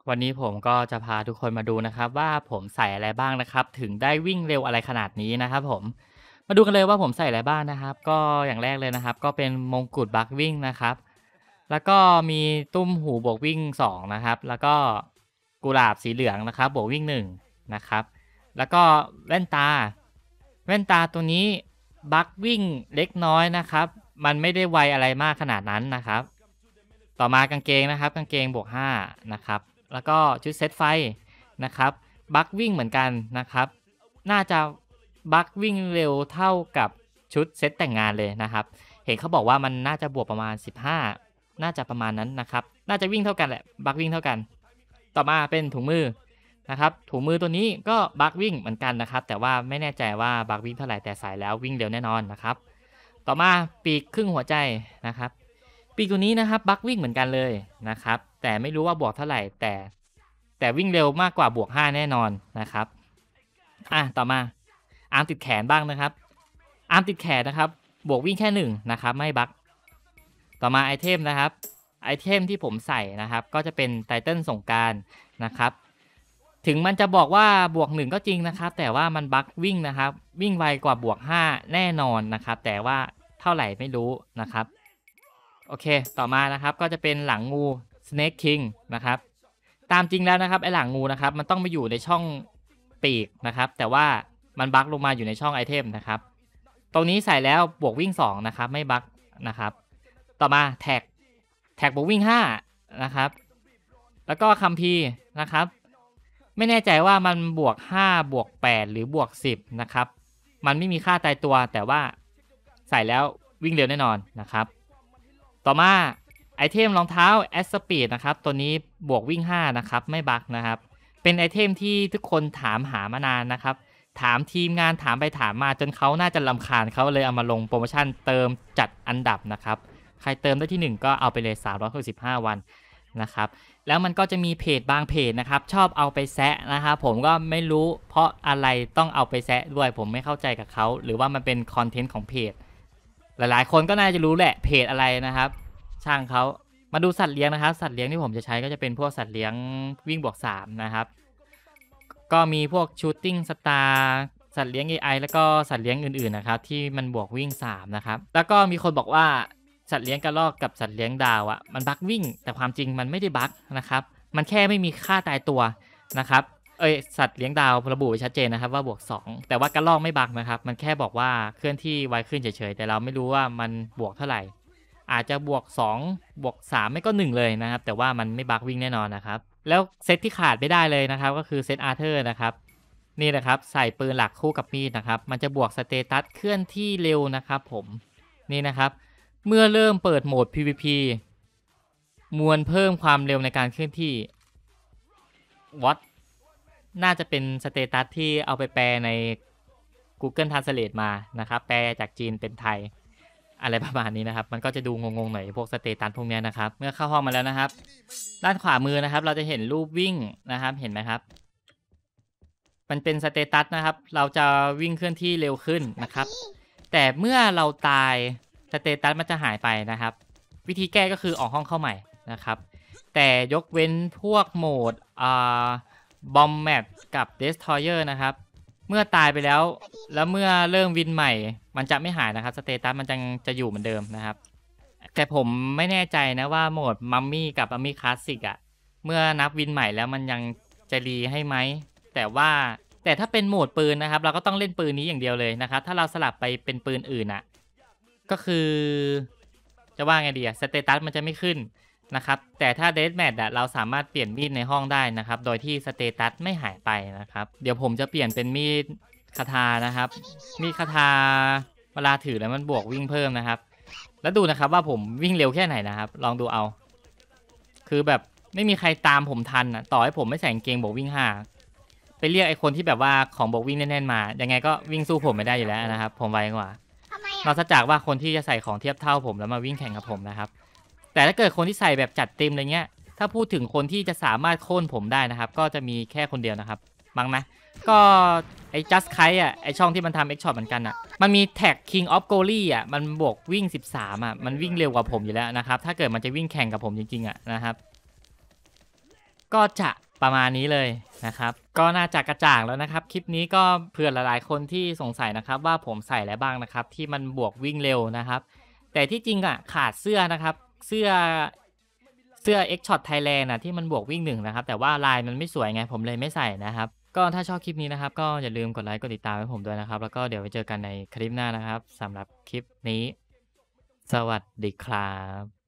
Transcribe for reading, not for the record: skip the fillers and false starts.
วันนี้ผมก็จะพาทุกคนมาดูนะครับว่าผมใส่อะไรบ้างนะครับถึงได้วิ่งเร็วอะไรขนาดนี้นะครับผมมาดูกันเลยว่าผมใส่อะไรบ้างนะครับก็อย่างแรกเลยนะครับก็เป็นมงกุฎบักวิ่งนะครับแล้วก็มีตุ้มหูบวกวิ่ง2นะครับแล้วก็กุหลาบสีเหลืองนะครับบวกวิ่ง1นะครับแล้วก็แว่นตาตัวนี้บักวิ่งเล็กน้อยนะครับมันไม่ได้ไวอะไรมากขนาดนั้นนะครับต่อมากางเกงนะครับกางเกงบวก5นะครับ แล้วก็ชุดเซตไฟนะครับบัควิ่งเหมือนกันนะครับน่าจะบัควิ่งเร็วเท่ากับชุดเซตแต่งงานเลยนะครับเห็นเขาบอกว่ามันน่าจะบวกประมาณ15น่าจะประมาณนั้นนะครับน่าจะวิ่งเท่ากันแหละบัควิ่งเท่ากันต่อมาเป็นถุงมือนะครับถุงมือตัวนี้ก็บัควิ่งเหมือนกันนะครับแต่ว่าไม่แน่ใจว่าบัควิ่งเท่าไหร่แต่ใส่แล้ววิ่งเร็วแน่นอนนะครับต่อมาปีกครึ่งหัวใจนะครับ ปีกตัวนี้นะครับบัควิ่งเหมือนกันเลยนะครับแต่ไม่รู้ว่าบวกเท่าไหร่แต่วิ่งเร็วมากกว่าบวก5แน่นอนนะครับต่อมาอาร์มติดแขนบ้างนะครับอาร์มติดแขนนะครับบวกวิ่งแค่1นะครับไม่บัคต่อมาไอเทมนะครับไอเทมที่ผมใส่นะครับก็จะเป็นไตเติ้ลสงกรานต์นะครับถึงมันจะบอกว่าบวก1ก็จริงนะครับแต่ว่ามันบัควิ่งนะครับวิ่งไวกว่าบวก5แน่นอนนะครับแต่ว่าเท่าไหร่ไม่รู้นะครับ โอเคต่อมานะครับก็จะเป็นหลังงู Snake King นะครับตามจริงแล้วนะครับไอหลังงูนะครับมันต้องมาอยู่ในช่องปีกนะครับแต่ว่ามันบั๊กลงมาอยู่ในช่องไอเทมนะครับตรงนี้ใส่แล้วบวกวิ่ง2นะครับไม่บั๊กนะครับต่อมาแท็กบวกวิ่ง5นะครับแล้วก็คัมภีร์นะครับไม่แน่ใจว่ามันบวก5บวก8หรือบวก10นะครับมันไม่มีค่าตายตัวแต่ว่าใส่แล้ววิ่งเร็วแน่นอนนะครับต่อมาไอเทมรองเท้า As Speed นะครับตัวนี้บวกวิ่ง5นะครับไม่บั๊กนะครับเป็นไอเทมที่ทุกคนถามหามานานนะครับถามทีมงานถามไปถามมาจนเขาน่าจะรำคาญเขาเลยเอามาลงโปรโมชั่นเติมจัดอันดับนะครับใครเติมได้ที่1ก็เอาไปเลย365วันนะครับแล้วมันก็จะมีเพจบางเพจนะครับชอบเอาไปแซะนะครับผมก็ไม่รู้เพราะอะไรต้องเอาไปแซะด้วยผมไม่เข้าใจกับเขาหรือว่ามันเป็นคอนเทนต์ของเพจหลายๆคนก็น่าจะรู้แหละเพจอะไรนะครับช่างเขามาดูสัตว์เลี้ยงนะครับสัตว์เลี้ยงที่ผมจะใช้ก็จะเป็นพวกสัตว์เลี้ยงวิ่งบวก3นะครับก็มีพวกชูตติ้งสตาร์สัตว์เลี้ยง AI แล้วก็สัตว์เลี้ยงอื่นๆนะครับที่มันบวกวิ่ง3นะครับแล้วก็มีคนบอกว่าสัตว์เลี้ยงกระรอกกับสัตว์เลี้ยงดาวอะมันบั๊กวิ่งแต่ความจริงมันไม่ได้บั๊กนะครับมันแค่ไม่มีค่าตายตัวนะครับสัตว์เลี้ยงดาวระบุไว้ชัดเจนนะครับว่าบวก2แต่ว่ากระรอกไม่บั๊กนะครับมันแค่บอกว่าเคลื่อนที่ไวขึ้นเฉยๆแต่เราไม่รู้ว่ามันบวกเท่าไหร่อาจจะบวก2บวก3ไม่ก็1เลยนะครับแต่ว่ามันไม่บั๊กวิ่งแน่นอนนะครับแล้วเซตที่ขาดไม่ได้เลยนะครับก็คือเซตอาร์เธอร์นะครับนี่นะครับใส่ปืนหลักคู่กับมีดนะครับมันจะบวกสเตตัสเคลื่อนที่เร็วนะครับผมนี่นะครับเมื่อเริ่มเปิดโหมด PVP มวลเพิ่มความเร็วในการเคลื่อนที่ What น่าจะเป็นสเตตัสที่เอาไปแปลใน Google Translate มานะครับแปลจากจีนเป็นไทยอะไรประมาณนี้นะครับมันก็จะดูงงๆหน่อยพวกสเตตัสพวกนี้นะครับเมื่อเข้าห้องมาแล้วนะครับด้านขวามือนะครับเราจะเห็นรูปวิ่งนะครับเห็นไหมครับมันเป็นสเตตัสนะครับเราจะวิ่งเคลื่อนที่เร็วขึ้นนะครับแต่เมื่อเราตายสเตตัสมันจะหายไปนะครับวิธีแก้ก็คือออกห้องเข้าใหม่นะครับแต่ยกเว้นพวกโหมดบอมแมทกับเดสทอยเออร์นะครับเมื่อตายไปแล้วเมื่อเริ่มวินใหม่มันจะไม่หายนะครับสเตตัสมันจะอยู่เหมือนเดิมนะครับแต่ผมไม่แน่ใจนะว่าโหมดมัมมี่กับมัมมี่คลาสสิกอะเมื่อนับวินใหม่แล้วมันยังจะรีให้ไหมแต่ถ้าเป็นโหมดปืนนะครับเราก็ต้องเล่นปืนนี้อย่างเดียวเลยนะครับถ้าเราสลับไปเป็นปืนอื่นอะก็คือจะว่าไงดีอะสเตตัสมันจะไม่ขึ้นนะครับแต่ถ้าเดธแมทอะเราสามารถเปลี่ยนมีดในห้องได้นะครับโดยที่สเตตัสไม่หายไปนะครับเดี๋ยวผมจะเปลี่ยนเป็นมีดคาถานะครับมีดคาถาเวลาถือแล้วมันบวกวิ่งเพิ่มนะครับแล้วดูนะครับว่าผมวิ่งเร็วแค่ไหนนะครับลองดูเอาคือแบบไม่มีใครตามผมทันอะต่อให้ผมไม่ใส่กางเกงบวกวิ่ง5ไปเรียกไอ้คนที่แบบว่าของบวกวิ่งแน่นๆมายังไงก็วิ่งสู้ผมไม่ได้อยู่แล้วนะครับผมไวกว่านอกจากว่าคนที่จะใส่ของเทียบเท่าผมแล้วมาวิ่งแข่งกับผมนะครับแต่ถ้าเกิดคนที่ใส่แบบจัดเต็มอะไรเงี้ยถ้าพูดถึงคนที่จะสามารถโค่นผมได้นะครับก็จะมีแค่คนเดียวนะครับมั้งนะก็ไอ้ Just Kite อ่ะไอ้ช่องที่มันทำ X Shot เหมือนกันอ่ะมันมีแท็ก King of Glory อ่ะมันบวกวิ่ง13อ่ะมันวิ่งเร็วกว่าผมอยู่แล้วนะครับถ้าเกิดมันจะวิ่งแข่งกับผมจริงๆอ่ะนะครับก็จะประมาณนี้เลยนะครับก็น่าจะกระจ่างแล้วนะครับคลิปนี้ก็เผื่อหลายๆคนที่สงสัยนะครับว่าผมใส่อะไรบ้างนะครับที่มันบวกวิ่งเร็วนะครับแต่ที่จริงอะขาดเสื้อนะครับเสื้อX Shot Thailand นะที่มันบวกวิ่ง1นะครับแต่ว่าลายมันไม่สวยไงผมเลยไม่ใส่นะครับก็ถ้าชอบคลิปนี้นะครับก็อย่าลืมกดไลค์กดติดตามให้ผมด้วยนะครับแล้วก็เดี๋ยวไว้เจอกันในคลิปหน้านะครับสำหรับคลิปนี้สวัสดีครับ